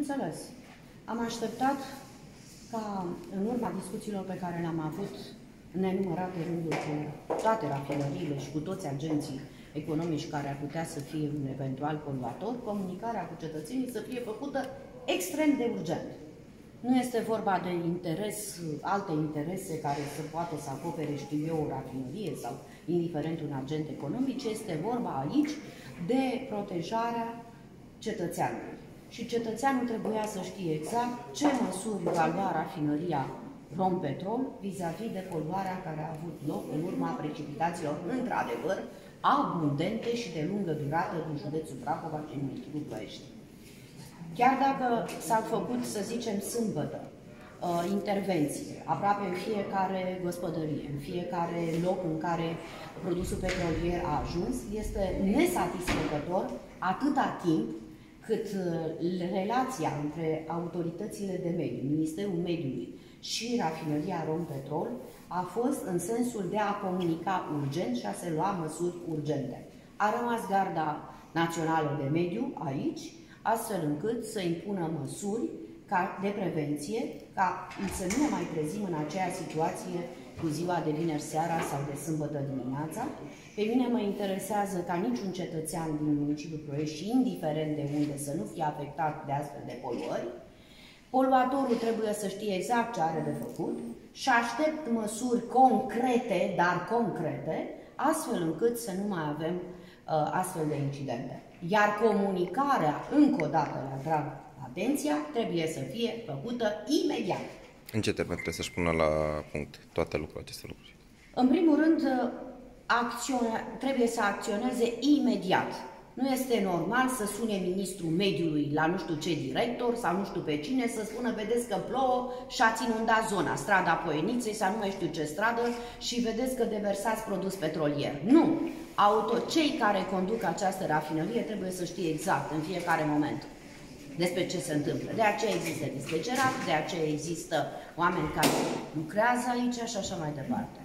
Bineînțeles. Am așteptat ca, în urma discuțiilor pe care le-am avut în nenumărate rânduri cu toate rafinăriile și cu toți agenții economici care ar putea să fie un eventual poluator, comunicarea cu cetățenii să fie făcută extrem de urgent. Nu este vorba de alte interese care să poată să acopere, știu eu, o rafinărie sau indiferent un agent economic, ci este vorba aici de protejarea cetățeanului. Și cetățeanul trebuia să știe exact ce măsuri va lua rafinăria Rompetrol vis-a-vis de poluarea care a avut loc în urma precipitațiilor, într-adevăr, abundente și de lungă durată din județul Prahova și în municipiul Ploiești. Chiar dacă s-au făcut, să zicem, sâmbătă, intervenții aproape în fiecare gospodărie, în fiecare loc în care produsul petrolier a ajuns, este nesatisfăcător atâta timp cât relația între autoritățile de mediu, Ministerul Mediului și rafinăria Rompetrol a fost în sensul de a comunica urgent și a se lua măsuri urgente. A rămas Garda Națională de Mediu aici, astfel încât să impună măsuri de prevenție, ca să nu ne mai trezim în aceea situație cu ziua de vineri seara sau de sâmbătă dimineața. Pe mine mă interesează ca niciun cetățean din municipiul Ploiești, și indiferent de unde, să nu fie afectat de astfel de poluări. Poluatorul trebuie să știe exact ce are de făcut și aștept măsuri concrete, dar concrete, astfel încât să nu mai avem astfel de incidente. Iar comunicarea, încă o dată le atrag atenția, trebuie să fie făcută imediat. În ce termen trebuie să-și pună la punct toate aceste lucruri? În primul rând, trebuie să acționeze imediat. Nu este normal să sune ministrul mediului la nu știu ce director sau nu știu pe cine să spună: vedeți că plouă și ați inundat zona, strada Poieniței sau nu mai știu ce stradă și vedeți că deversați produs petrolier. Nu! Cei care conduc această rafinărie trebuie să știe exact în fiecare moment despre ce se întâmplă. De aceea există dispecerat, de aceea există oameni care lucrează aici și așa mai departe.